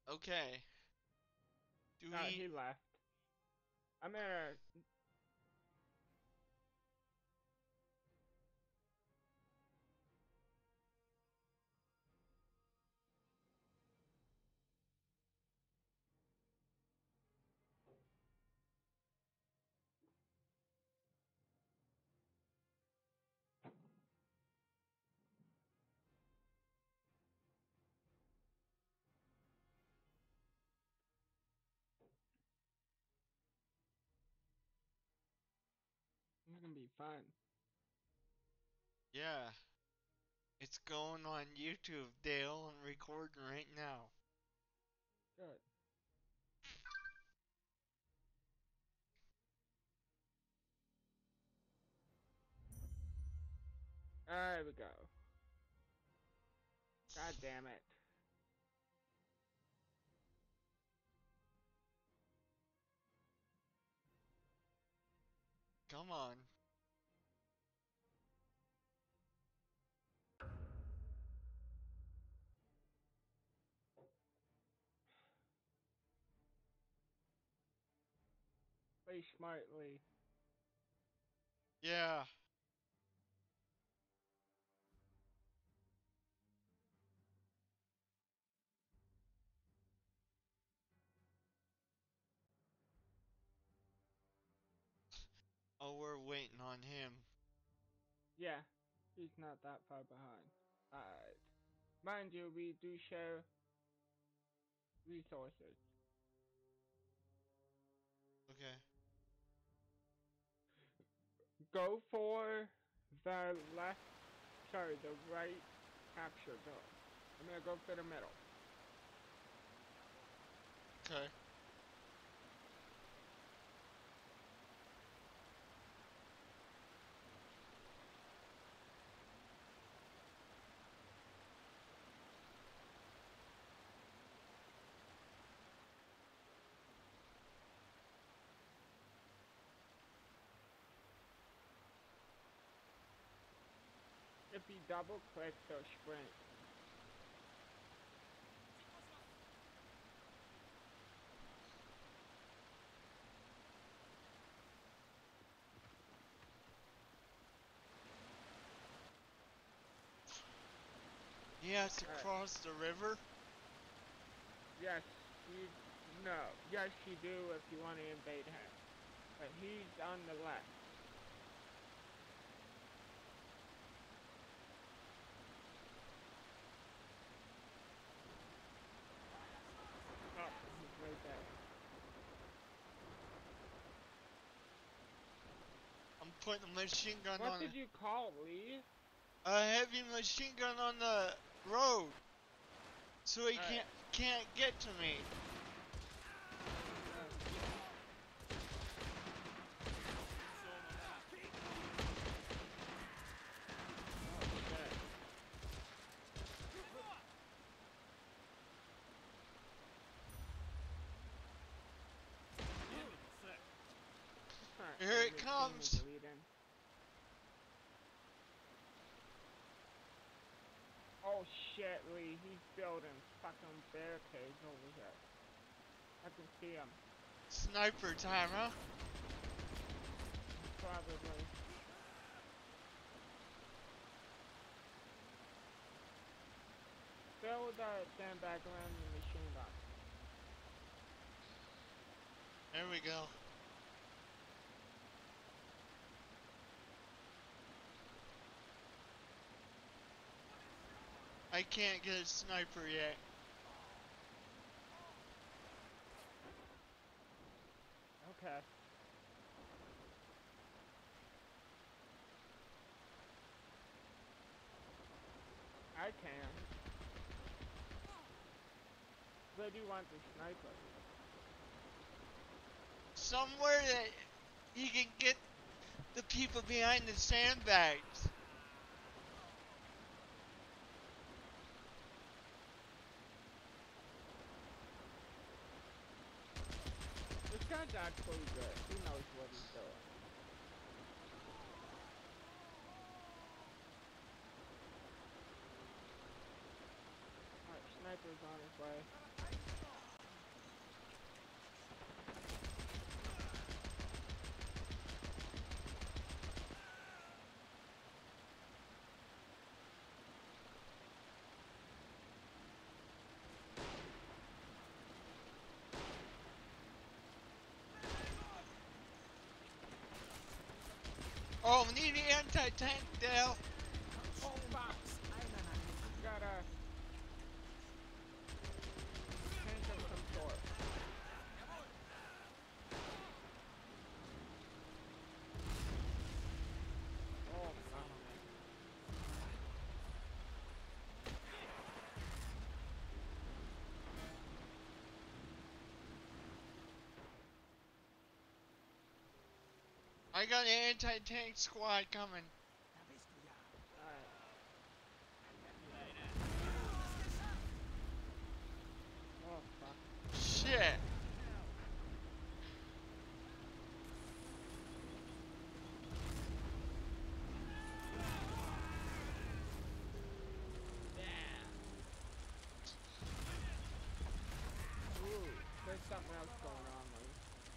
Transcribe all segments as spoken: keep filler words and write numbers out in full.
Okay. Do No, we? he left. I'm gonna. It's gonna be fun. Yeah. It's going on YouTube, Dale. I'm recording right now. Good. There we go. God damn it. Come on. Play smartly. Yeah. Oh, we're waiting on him. Yeah, he's not that far behind. Alright. Mind you, we do share resources. Okay. Go for the left, sorry, the right capture zone. I'm gonna go for the middle. Okay. If you double click the sprint, He has to alright. cross the river? Yes, you, no. Yes, you do if you want to invade him. But he's on the left. Oh, he's right there. I'm putting a machine gun What on did you call, Lee? a heavy machine gun on the road, so he Alright. can't can't get to me. Uh, oh, shit. Alright, Here it enemy team is comes. leading. Oh shit, Lee, he's building fucking barricades over here. I can see him. Sniper time, huh? Probably. Build the sandbag around the machine gun. There we go. I can't get a sniper yet. Okay. I can. Where do you want the sniper? Somewhere that he can get the people behind the sandbags. This guy's actually good. He knows what he's doing. Alright, sniper's on his way. Oh, we need the anti-tank, Dale. Oh, fuck. Got a tank of some sort. Oh, fuck. I got an anti-tank squad coming. Alright. Oh, fuck. Shit. Ooh, there's something else going on, though.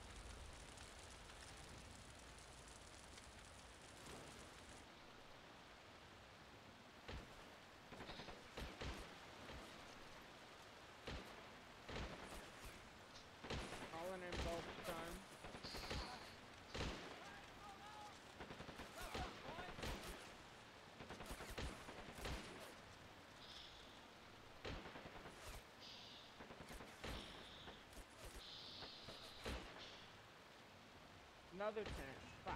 Calling in both time. Another tank. Fuck.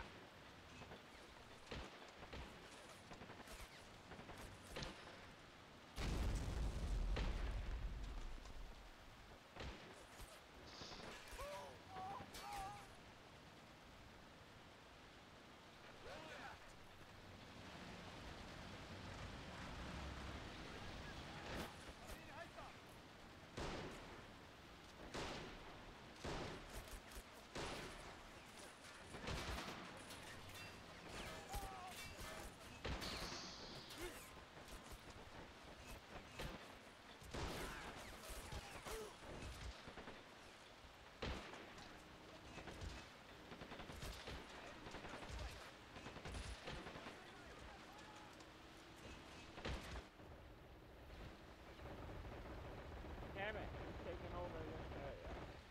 Damn it, he's taking over this area.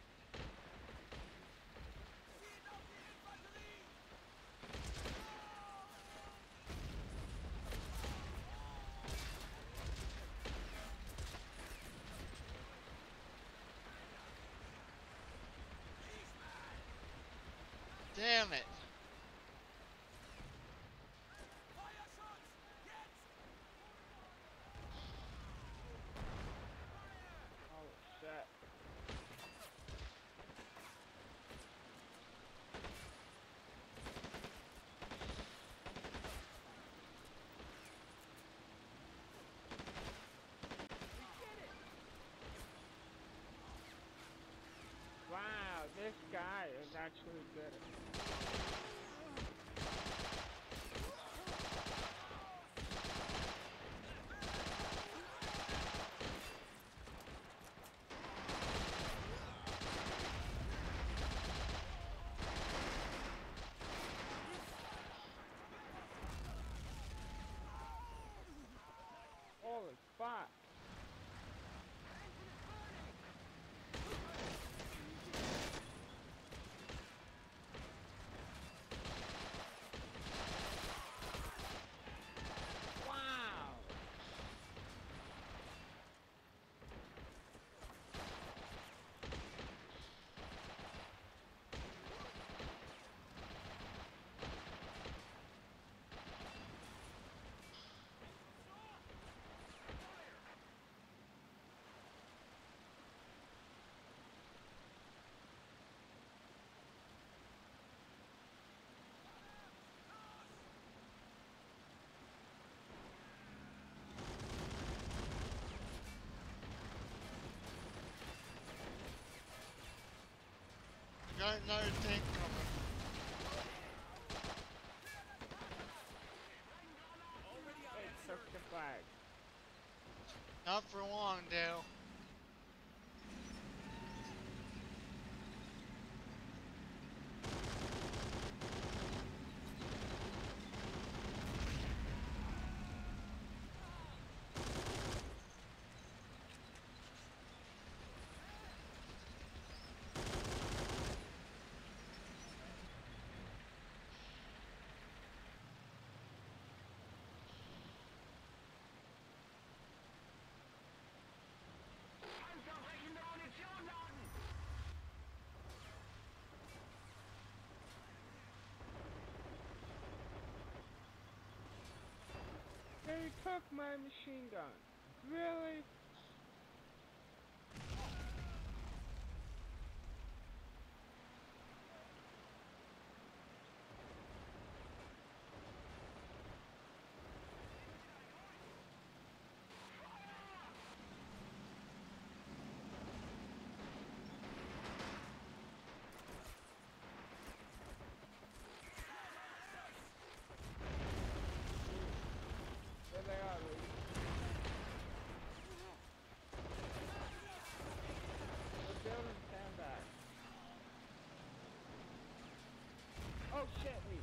Damn it. Oh, shit. Wow, this guy is actually good. Holy fuck. Wow. Got another tank coming. They took the flag. Not for long, Dale. took my machine gun. Really? There they are, ladies. We're building sandbags. Oh shit, Lee.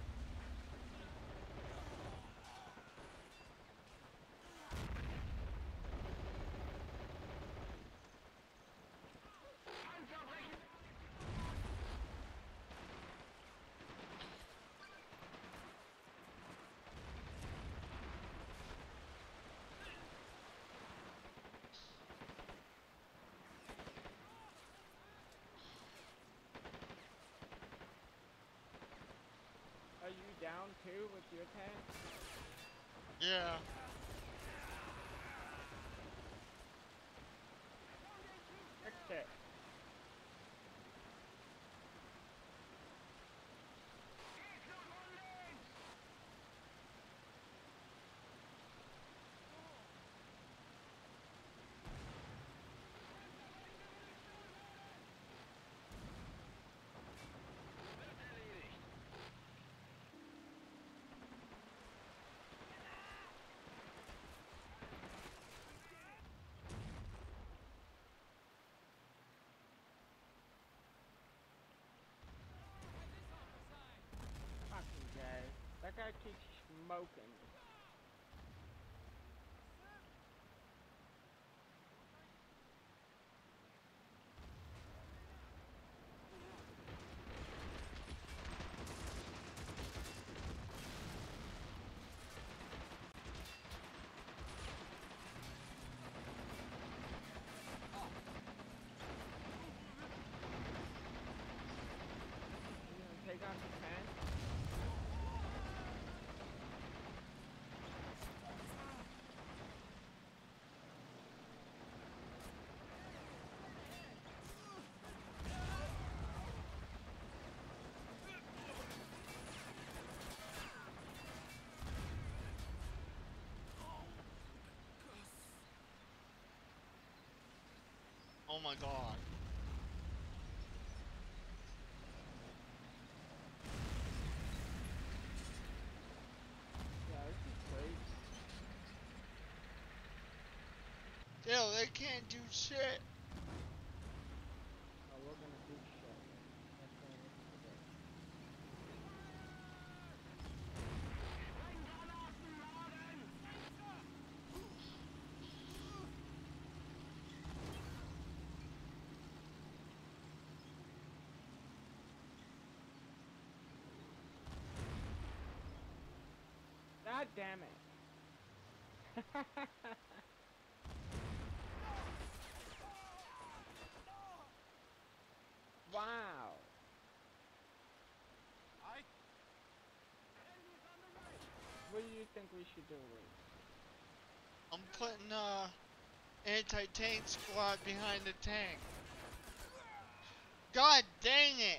Are you down too with your tank? Yeah. Fix it. Fucking guy. That guy keeps smoking. You gonna take on the tank? Oh my god. Yeah, this is great. Still, they can't do shit. Oh, we're gonna do shit. That's what we're gonna do. God damn it. Wow. What do you think we should do, Lee? I'm putting uh anti-tank squad behind the tank. God dang it!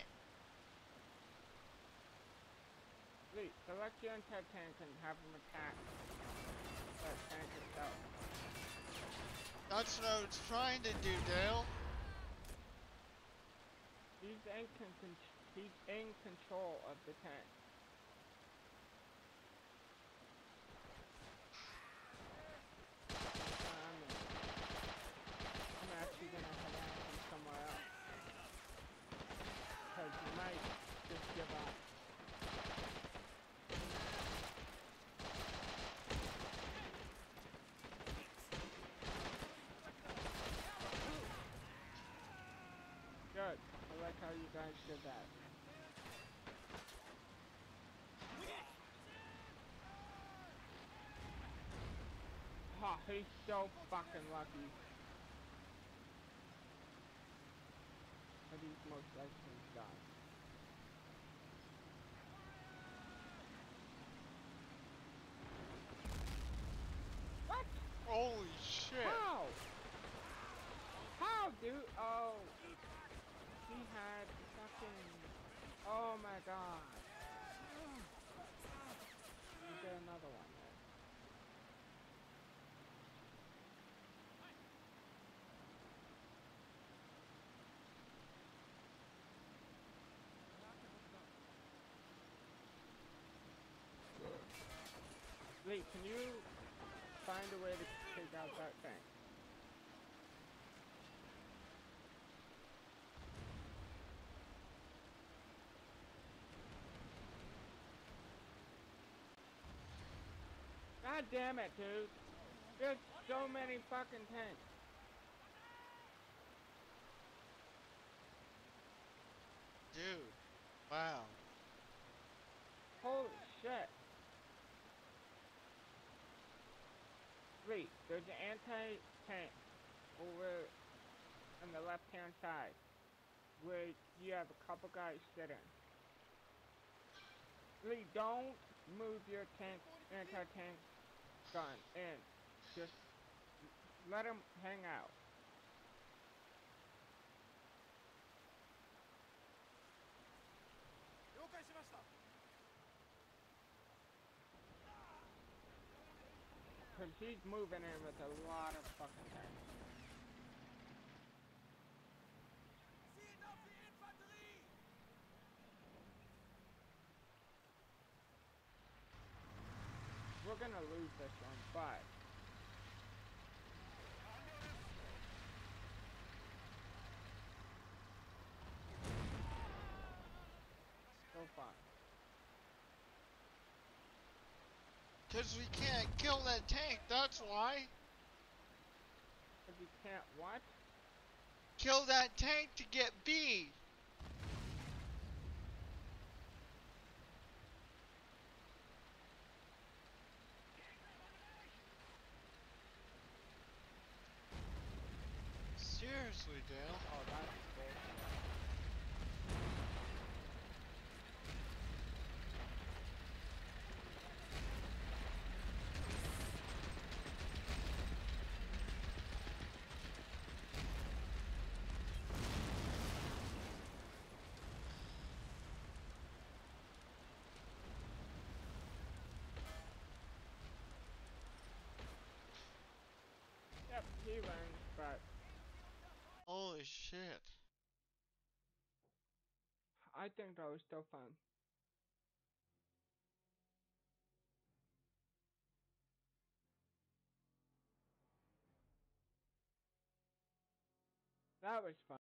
Lee, select your anti-tank and have them attack that tank itself. That's what I was trying to do, Dale. He's in, con he's in control of the tank. I'm, I'm actually gonna head out from somewhere else. Because you might just give up. Good. I like how you guys did that. Ha, oh, he's so fucking lucky. But he's most likely done. my god. Let's get another one then. Lee, can you find a way to take out that thing? God damn it, dude. There's so many fucking tanks. Dude. Wow. Holy shit. Lee, there's an anti-tank over on the left-hand side where you have a couple guys sitting. Lee, don't move your tank, anti-tank gun in. Just let him hang out. Cause he's moving in with a lot of fucking tanks. We're gonna lose this one, but so far. Cause we can't kill that tank, that's why. If you can't what? Kill that tank to get B. Seriously, Dale. Oh, that's bullshit. Yep, he wins, but Holy shit. I think that was still fun. That was fun.